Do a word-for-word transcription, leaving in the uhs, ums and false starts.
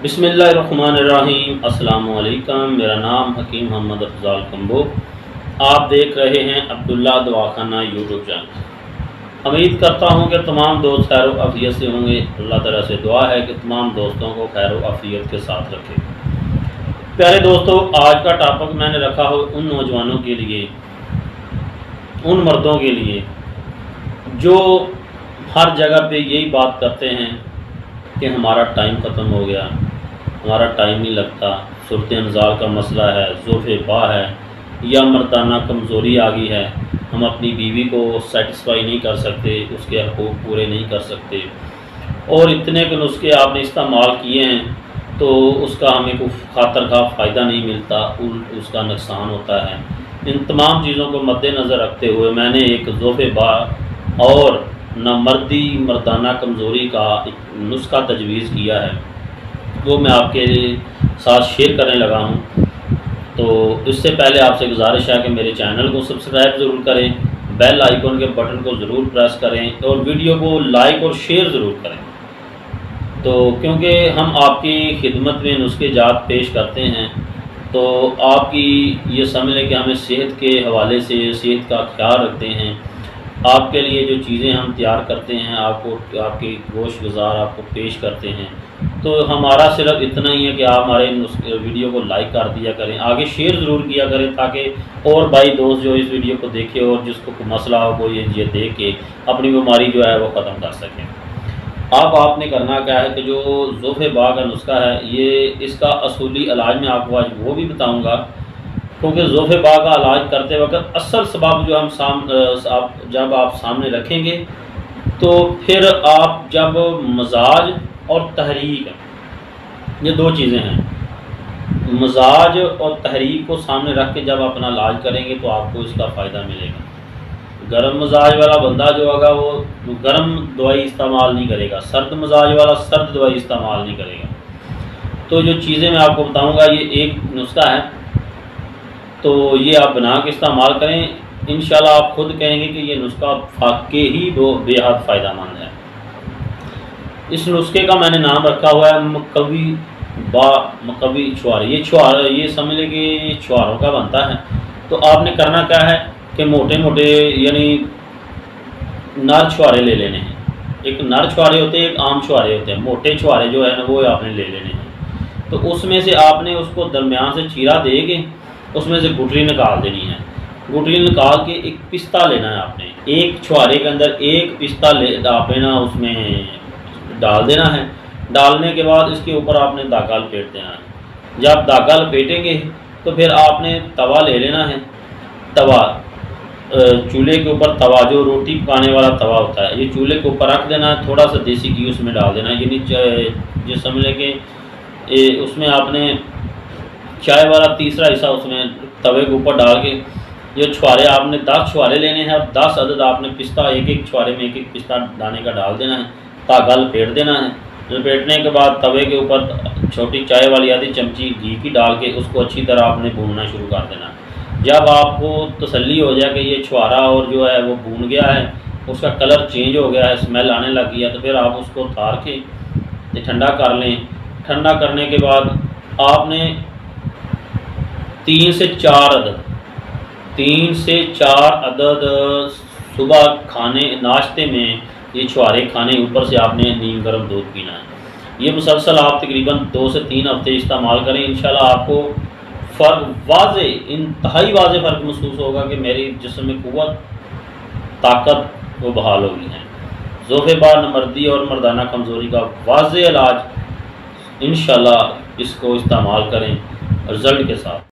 बिस्मिल्लाहिर्रहमानिर्रहीम। अस्सलाम वालेकुम। मेरा नाम हकीम मोहम्मद अफजाल कम्बो। आप देख रहे हैं अब्दुल्ला दवाखाना यूट्यूब चैनल। उम्मीद करता हूं कि तमाम दोस्त खैर व आफियत से होंगे। अल्लाह ताला से दुआ है कि तमाम दोस्तों को खैर व आफियत के साथ रखे। प्यारे दोस्तों, आज का टॉपिक मैंने रखा हो उन नौजवानों के लिए, उन मर्दों के लिए जो हर जगह पे यही बात करते हैं कि हमारा टाइम ख़त्म हो गया, हमारा टाइम नहीं लगता, सूरत इंज़ाल का मसला है, ज़ोफ़े बा है या मर्दाना कमज़ोरी आ गई है, हम अपनी बीवी को सेटिस्फाई नहीं कर सकते, उसके हकूक़ पूरे नहीं कर सकते और इतने के नुस्खे आपने इस्तेमाल किए हैं तो उसका हमें कोई खातर खा फ़ायदा नहीं मिलता, उसका नुकसान होता है। इन तमाम चीज़ों को मद्देनज़र रखते हुए मैंने एक ज़ोफ़े बा और न मर्दी मर्दाना कमज़ोरी का एक नुस्खा तजवीज़ किया है, वो मैं आपके साथ शेयर करने लगा हूँ। तो इससे पहले आपसे गुजारिश है कि मेरे चैनल को सब्सक्राइब ज़रूर करें, बेल आइकन के बटन को ज़रूर प्रेस करें और वीडियो को लाइक और शेयर ज़रूर करें। तो क्योंकि हम आपकी खिदमत में नुस्खे जात पेश करते हैं तो आपकी ये समझ लें कि हमें सेहत के हवाले से सेहत का ख्याल रखते हैं। आपके लिए जो चीज़ें हम तैयार करते हैं, आपको आपके गोश गुज़ार आपको पेश करते हैं, तो हमारा सिर्फ इतना ही है कि आप हमारे वीडियो को लाइक कर दिया करें, आगे शेयर ज़रूर किया करें ताकि और भाई दोस्त जो इस वीडियो को देखे और जिसको कोई मसला हो वो ये ये देख के अपनी बीमारी जो है वो ख़त्म कर सकें। अब आपने करना क्या है कि जो ज़ोफ़े बा का नुस्खा है, ये इसका असूली इलाज मैं आपको आज वो भी बताऊँगा, क्योंकि ज़ोफ़े बा का इलाज करते वक्त असल सबब जो हम साम आप जब आप सामने रखेंगे तो फिर आप जब मजाज और तहरीक, ये दो चीज़ें हैं, मजाज और तहरीक को सामने रख के जब अपना इलाज करेंगे तो आपको इसका फ़ायदा मिलेगा। गर्म मजाज वाला बंदा जो होगा वो गर्म दवाई इस्तेमाल नहीं करेगा, सर्द मजाज वाला सर्द दवाई इस्तेमाल नहीं करेगा। तो जो चीज़ें मैं आपको बताऊँगा ये एक नुस्खा है, तो ये आप बना के इस्तेमाल करें। इंशाल्लाह आप खुद कहेंगे कि ये नुस्खा फाके ही दो बेहद फ़ायदेमंद है। इस नुस्खे का मैंने नाम रखा हुआ है मकवी बा मकवी छुआरे। ये छुआर ये समझ लें कि छुआरों का बनता है। तो आपने करना क्या है कि मोटे मोटे यानी नर छुआरे ले लेने हैं। एक नर छुआरे होते हैं, एक आम छुआरे होते हैं। मोटे छुआरे जो है ना वो आपने ले लेने हैं। तो उसमें से आपने उसको दरमियान से चीरा दे के उसमें से गुठली निकाल देनी है। गुठली निकाल के एक पिस्ता लेना है आपने, एक छुआरे के अंदर एक पिस्ता ले आपने ना उसमें डाल देना है। डालने के बाद इसके ऊपर आपने धागा लपेट देना है। जब धागा लपेटेंगे तो फिर आपने तवा ले लेना है। तवा चूल्हे के ऊपर तवा जो रोटी पकाने वाला तवा होता है, ये चूल्हे के ऊपर रख देना है। थोड़ा सा देसी घी उसमें डाल देना है, यानी जो समझ लें कि उसमें आपने चाय वाला तीसरा हिस्सा उसमें तवे के ऊपर डाल के ये छुआरे आपने दस छुआरे लेने हैं और दस अदद आपने पिस्ता एक एक छुआरे में एक एक पिस्ता दाने का डाल देना है। धागा लपेट देना है। लपेटने के बाद तवे के ऊपर छोटी चाय वाली आधी चमची घी की डाल के उसको अच्छी तरह आपने भूनना शुरू कर देना है। जब आपको तसल्ली हो जाए कि ये छुआरा और जो है वो भून गया है, उसका कलर चेंज हो गया है, स्मेल आने लग गई है, तो फिर आप उसको उतार के ठंडा कर लें। ठंडा करने के बाद आपने तीन से चार अदद तीन से चार अदद सुबह खाने नाश्ते में ये छुआरे खाने, ऊपर से आपने नीम गर्म दूध पीना है। ये मुसलसल आप तकरीबन दो से तीन हफ्ते इस्तेमाल करें। इंशाल्लाह आपको फ़र्क वाज़े इंतहाई वाज़े फ़र्क महसूस होगा कि मेरी जिस्म में क़ुव्वत ताकत वो बहाल हो गई है। ज़ोफ़े बा मर्दी और मर्दाना कमज़ोरी का वाज़े इलाज, इंशाल्लाह इसको इस्तेमाल करें रिज़ल्ट के साथ।